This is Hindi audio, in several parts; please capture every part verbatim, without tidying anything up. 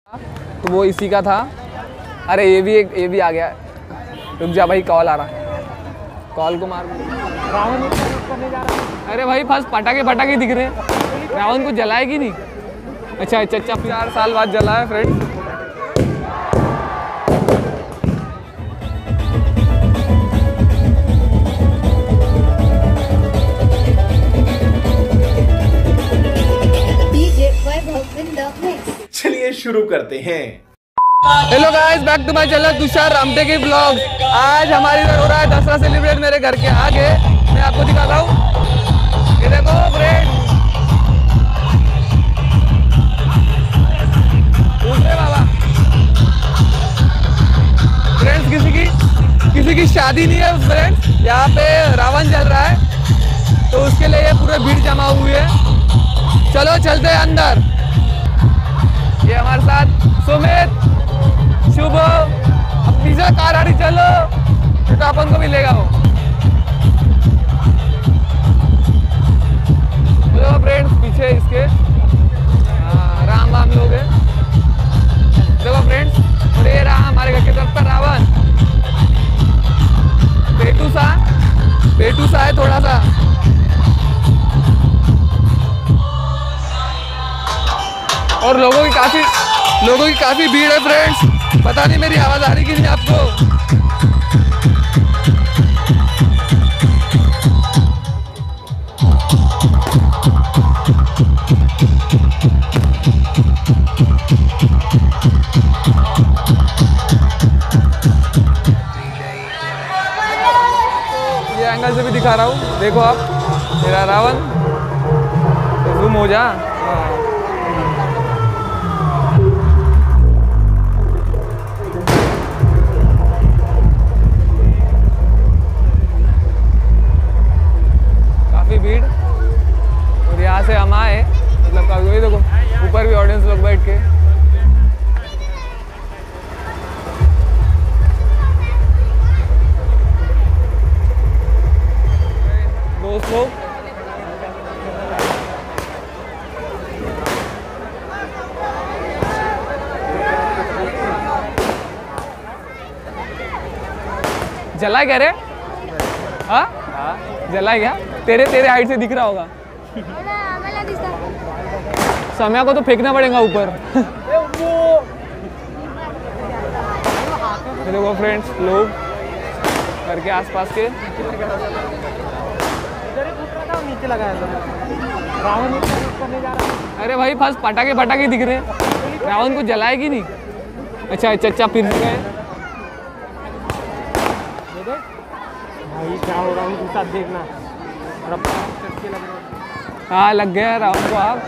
तो वो इसी का था। अरे ये भी एक ये भी आ गया। रुक जा भाई, कॉल आ रहा है, कॉल को मार। रावण करने जा रहा है। अरे भाई फर्स्ट पटाखे पटाखे दिख रहे हैं, रावण को जलाएगी नहीं। अच्छा अच्छा अच्छा चार साल बाद जला है फ्रेंड। चलिए शुरू करते हैं। Hello guys, back to my channel Tushar Ramteke vlog. आज हमारी इधर हो रहा है दसरा सेलिब्रेट मेरे घर के आगे। मैं आपको दिखाता हूँ, ये देखो फ्रेंड, बाबा फ्रेंड्स, किसी की किसी की शादी नहीं है फ्रेंड्स, यहाँ पे रावण जल रहा है तो उसके लिए ये पूरे भीड़ जमा हुई है। चलो चलते हैं अंदर। ये हमारे साथ सुमित, शुभ, अब पीछे कार आ रही, चलो तो अपन को मिलेगा वो। चलो फ्रेंड्स, पीछे इसके आ, राम राम लोग हैं। देखो फ्रेंड्स, और ये रहा हमारे घर के तरफ का रावण। पेटू सा पेटू सा है थोड़ा सा। और लोगों की काफी लोगों की काफी भीड़ है फ्रेंड्स। पता नहीं मेरी आवाज आ रही कि नहीं आपको। ये एंगल से भी दिखा रहा हूँ, देखो आप, मेरा रावण। जूम हो जा। भीड़, और यहाँ से हम आए, मतलब काफी, देखो ऊपर भी ऑडियंस लोग बैठ के। दोस्त लोग जला क्या रे? हाँ जला क्या? तेरे तेरे हाइट से दिख रहा होगा। सम्या को तो फेंकना पड़ेगा ऊपर। देखो फ्रेंड्स, लोग घर के आसपास के नीचे लगाया रावण करने जा रहा है। अरे भाई फर्स्ट पटाखे पटाखे दिख रहे हैं, रावण को जलाएगी नहीं। अच्छा अच्छा अच्छा फिर गए भाई, क्या हो रहा है साथ देखना। हाँ लग गया रावण को आग।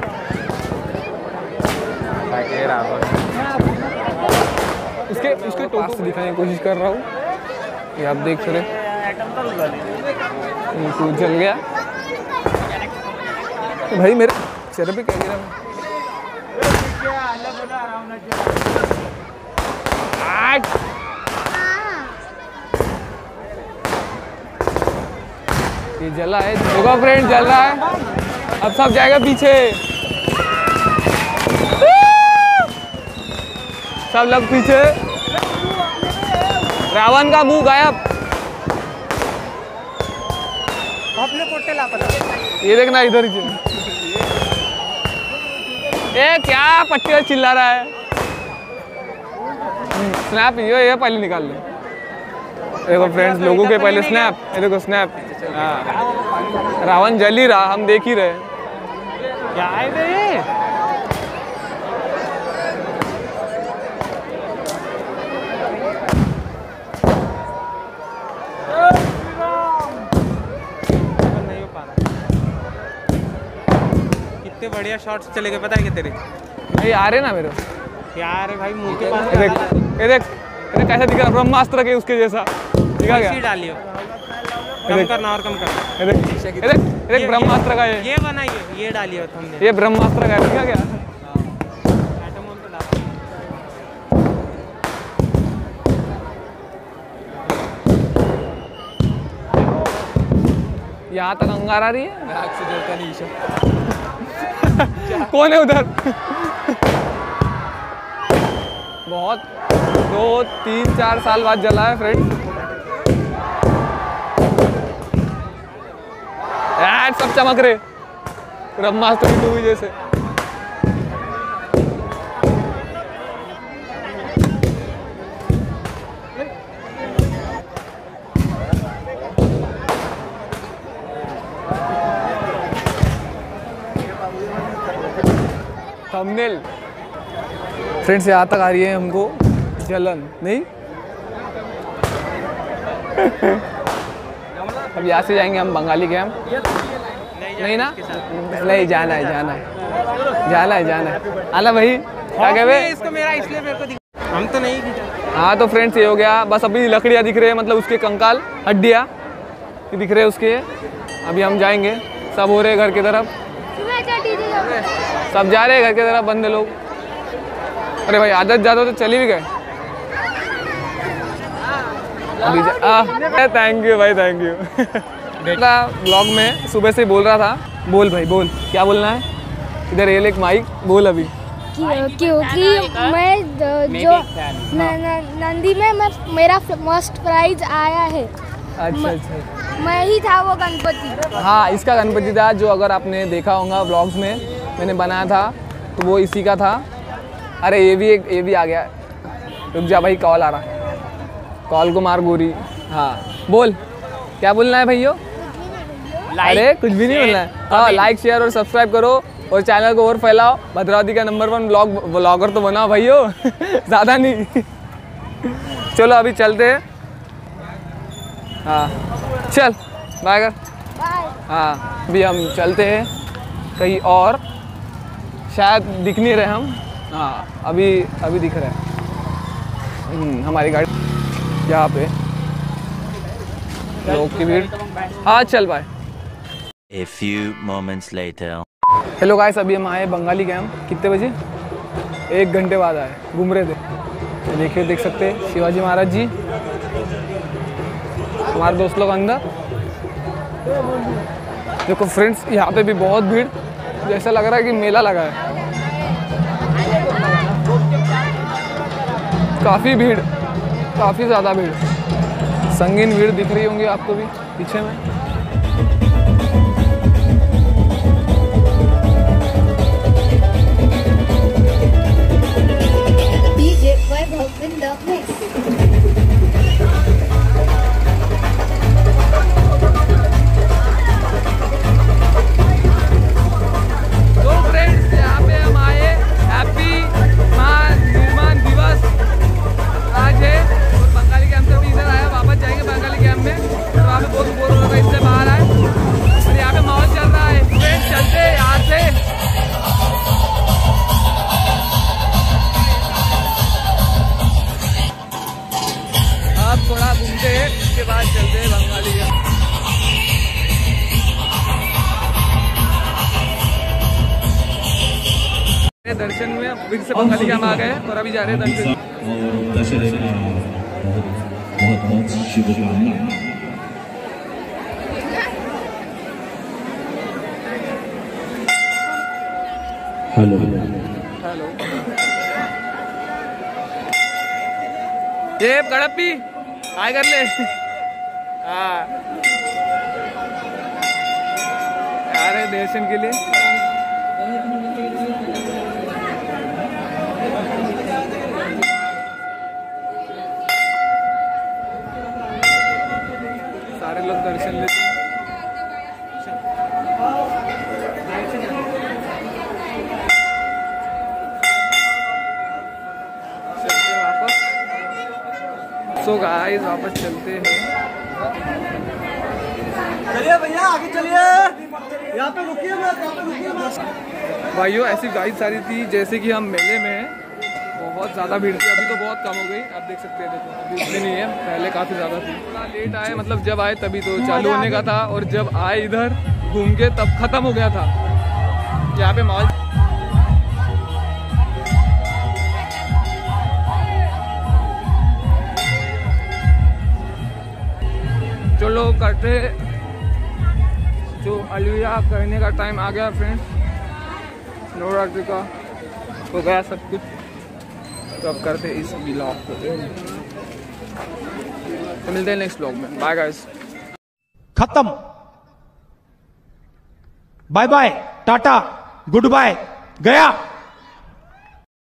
इसके इसके पास से दिखाने की कोशिश कर रहा हूँ, ये आप देख रहे तो जल गया। तो भाई मेरे चेहरे पे क्या गिरा? ये जला है, देखो फ्रेंड जल रहा है। अब सब जाएगा पीछे, सब लोग पीछे। रावण का मुंह गायब। ये देखना इधर ही। ये क्या पट्टी चिल्ला रहा है? स्नैप ये ये पहले निकाल लो। देखो फ्रेंड्स, लोगों के पहले स्नैप। ये देखो स्नैप। हाँ रावण जल ही रहा, हम देख ही रहे। क्या है बे? कितने बढ़िया शॉट्स चले गए, पता है क्या तेरे? भाई आ रहे ना मेरे यार भाई, मुंह के पास। ये देख ये देख ये कैसा दिख रहा, ब्रह्मास्त्र के उसके जैसा दिखा क्या? डालियो, कम करना और कम करना। ये देख ये देख ये देख ब्रह्मास्त्र का ये ये बनाइए, ये डालिए हमने। ये ब्रह्मास्त्र का दिखा क्या? यहाँ तक अंगार आ रही है। मैं आग से डरता नहीं। कौन है उधर? बहुत दो तीन चार साल बाद जला है फ्रेंड। यार सब चमक रहे ब्रह्मास्त्र की मूवी जैसे। थंबनेल फ्रेंड्स यहाँ तक आ रही है हमको जलन नहीं। अब यहाँ से जाएंगे हम बंगाली कैंप। नहीं ना, नहीं जाना है जाना है जाना है जाना है आला भाई क्या कहे इसको मेरा इसलिए मेरे को दिख... हम तो नहीं खींचा। हाँ तो फ्रेंड्स ये हो गया बस। अभी लकड़ियाँ दिख रहे हैं मतलब उसके कंकाल हड्डियाँ दिख रहे हैं उसके। अभी हम जाएंगे, सब हो रहे हैं घर की तरफ, सब जा रहे हैं घर की तरफ बंदे लोग। अरे भाई आदत ज़्यादा तो चली भी गए अभी। थैंक यू भाई थैंक यू। बेटा ब्लॉग में सुबह से बोल रहा था, बोल भाई बोल क्या बोलना है। इधर ये एक माइक बोल अभी। क्योंकि मैं जो नंदी में मैं मेरा फर्स्ट प्राइज आया है। अच्छा अच्छा मैं ही था वो गणपति। हाँ इसका गणपति था जो अगर आपने देखा होगा ब्लॉग्स में मैंने बनाया था तो वो इसी का था। अरे ये भी एक ये भी आ गया, रुक जा भाई कॉल आ रहा, कॉल को मार गोरी। हाँ बोल क्या बोलना है भैया। अरे कुछ भी नहीं बोलना है। हाँ लाइक शेयर और सब्सक्राइब करो और चैनल को और फैलाओ। भद्रावती का नंबर वन ब्लॉग ब्लॉगर तो बनाओ भाइयों ज़्यादा नहीं। चलो अभी चलते हैं। हाँ चल बाय कर। हाँ अभी हम चलते हैं कहीं और, शायद दिख नहीं रहे हम। हाँ अभी अभी दिख रहे हैं हमारी गाड़ी यहाँ पे लोग की भीड़। हाँ चल bye. A few moments later. Hello guys अभी हम आए बंगाली कैंप। कितने बजे? एक घंटे बाद आए, घूम रहे थे। देखिए देख सकते हैं शिवाजी महाराज जी, हमारे दोस्त लोग अंदर। देखो फ्रेंड्स यहाँ पे भी बहुत भीड़, जैसा लग रहा है कि मेला लगा है। काफ़ी भीड़, काफ़ी ज़्यादा भीड़, संगीन भीड़ दिख रही होंगी आपको भी पीछे में। दर्शन में फिर से बंगाली कैंप आ गए और अभी जा रहे हैं दर्शन। दशहरे का बहुत बहुत शुभकामना। हेलो हेलो ये गड़प्पी हाय कर ले। हाँ आ रहे दर्शन के लिए। सारे लोग दर्शन लेते हैं। चलते वापस। सो गाइस वापस चलते हैं। चलिए भैया आगे चलिए, यहाँ पे रुकिए मत, यहाँ पे रुकिए मत। भाइयों ऐसी गाइड सारी थी जैसे कि हम मेले में हैं। बहुत ज़्यादा भीड़ थी, अभी तो बहुत कम हो गई। आप देख सकते हैं, देखो अभी उतनी नहीं है, पहले काफ़ी ज़्यादा थी। थोड़ा लेट आए, मतलब जब आए तभी तो चालू होने का था और जब आए इधर घूम के तब ख़त्म हो गया था। यहाँ पे मॉल चलो करते, जो अलविदा कहने का टाइम आ गया फ्रेंड्स। नवरात्रि का हो गया सब कुछ। तो अब करते इस ब्लॉग को, तो मिलते हैं नेक्स्ट ब्लॉग में। Bye guys. खत्म, bye bye, tata, good bye, गया।